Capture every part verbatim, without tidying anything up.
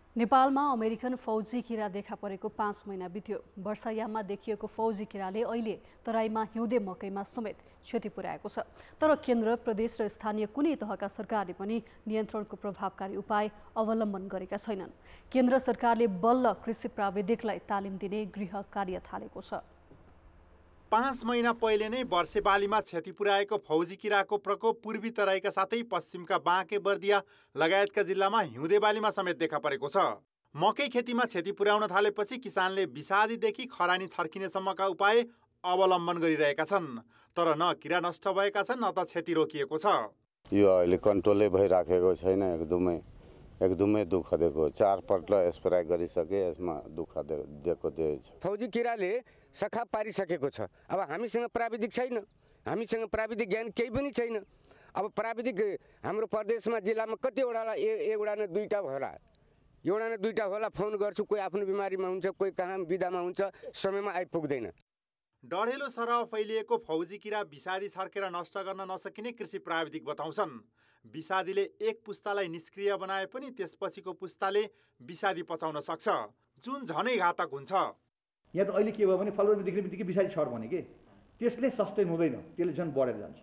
नेपालमा अमेरिकन फौजी किरा देखा परेको पाँच महिना बित्यो। वर्षायाममा देखिएको फौजी किराले अहिले तराईमा हिउँदे मकैमा समेत क्षति पुर्याएको छ। तर केन्द्र, प्रदेश र स्थानीय कुनै तहका सरकारले पनि नियन्त्रणको प्रभावकारी उपाय अवलम्बन गरेका छैनन्। केन्द्र सरकारले बल्ल कृषि प्राविधिकलाई तालिम दिने गृह कार्य थालेको छ। पाँच महिना पहिले नै वर्षे बालीमा क्षति पुर्याएको फौजी किराको प्रकोप पूर्वी तराईका साथै पश्चिमका बाँके बर्दिया लगायतका जिल्लामा हिउँदे बालीमा समेत देखा परेको छ। मकै खेतीमा क्षति पुर्याउन थालेपछि किसानले विषादीदेखि खरानी छर्किनेसम्मका उपाय अवलम्बन गरिरहेका छन्। तर न किरा नष्ट भएका छन् न त क्षति रोकिएको छ। यो अहिले कन्ट्रोलै भइराखेको छैन। एकदमै एकदमै दुःख दिएको। चार पल्ट स्प्रे गरिसके, यसमा दुःख दिएको दिएछ। फौजी किराले सखा पारिसकेको छ। अब हामीसँग प्राविधिक छैन, हामीसँग प्राविधिक ज्ञान केही पनि छैन। अब प्राविधिक हाम्रो प्रदेशमा जिल्लामा कतिवटा एउटा न दुईवटा होला, एउटा न दुईवटा होला। फोन गर्छु, कोही आफ्नो बिमारीमा हुन्छ, कोही कहाँ बिदामा हुन्छ, समयमा आइपुग्दैन। डढेलो सरह फैलिएको फौजी किरा विषादी छर्केर नष्ट गर्न नसकिने कृषि प्राविधिक बताउँछन्। विषादीले एक पुस्तालाई निष्क्रिय बनाए पनि त्यसपछिको पुस्ताले विषादी पचाउन सक्छ, जुन झनै घातक हुन्छ। यहाँ त अहिले के भयो भने फलफुल देख्ने बित्तिकै विषादी छर भने के त्यसले सस्टेन हुँदैन, त्यसले झन् बढेर जान्छ।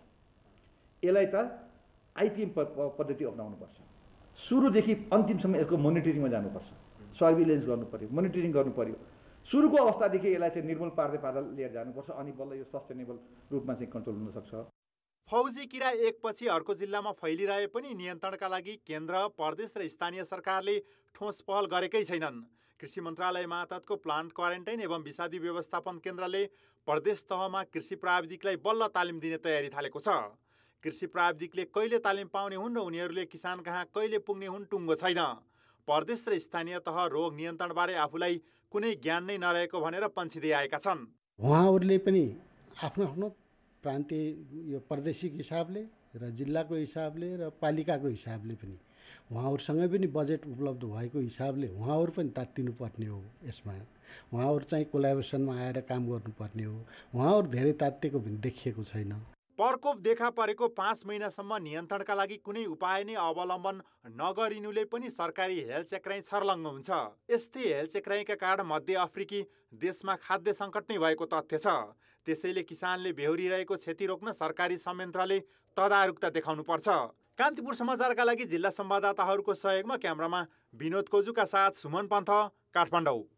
यसलाई त आइपिएम पद्धति अपनाउनुपर्छ। सुरुदेखि अन्तिमसम्म यसको मोनिटरिङमा जानुपर्छ, सर्भिलेन्स गर्नु पर्यो, मोनिटरिङ गर्नु पर्यो। सुरुको अवस्थादेखि यसलाई चाहिँ निर्मूल पार्दै पार्दै लिएर जानुपर्छ, अनि बल्ल यो सस्टेनेबल रूपमा चाहिँ कन्ट्रोल हुन सक्छ। फौजी किरा एकपछि अर्को जिल्लामा फैलिरहे पनि नियन्त्रणका लागि केन्द्र, प्रदेश र स्थानीय सरकारले ठोस पहल गरेकै छैनन्। कृषि मन्त्रालय मातहतको प्लान्ट क्वारेन्टाइन एवं विषादी व्यवस्थापन केन्द्रले प्रदेश तहमा कृषि प्राविधिकलाई बल्ल तालिम दिने तयारी थालेको छ। कृषि प्राविधिकले कहिले तालिम पाउने हुन् र उनीहरूले किसान कहाँ कहिले पुग्ने हुन् टुङ्गो छैन। प्रदेश र स्थानीय तह रोग नियन्त्रणबारे आफूलाई कुनै ज्ञान नै नरहेको भनेर पन्छिँदै आएका छन्। उहाँहरूले पनि आफ्नो आफ्नो प्रान्तीय यो प्रादेशिक हिसाबले र जिल्लाको हिसाबले र पालिकाको हिसाबले पनि उहाँहरूसँगै पनि बजेट उपलब्ध भएको हिसाबले उहाँहरू पनि तात्तिनु पर्ने हो। यसमा उहाँहरू चाहिँ कोलाबोरेसनमा आएर काम गर्नुपर्ने हो। उहाँहरू धेरै तात्तिएको पनि देखिएको छैन। प्रकोप देखा परेको पाँच महिनासम्म नियन्त्रणका लागि कुनै उपाय नै अवलम्बन नगरिनुले पनि सरकारी हेलचेक्राइ छर्लङ्ग हुन्छ। यस्तै हेलचेक्राइका कारण मध्य अफ्रिकी देशमा खाद्य सङ्कट नै भएको तथ्य छ। त्यसैले किसानले बेहोरिरहेको क्षति रोक्न सरकारी संयन्त्रले तदारुकता देखाउनुपर्छ। कान्तिपुर समाचारका लागि जिल्ला संवाददाताहरूको सहयोगमा क्यामेरामा विनोद कोजुका साथ सुमन पन्थ, काठमाडौँ।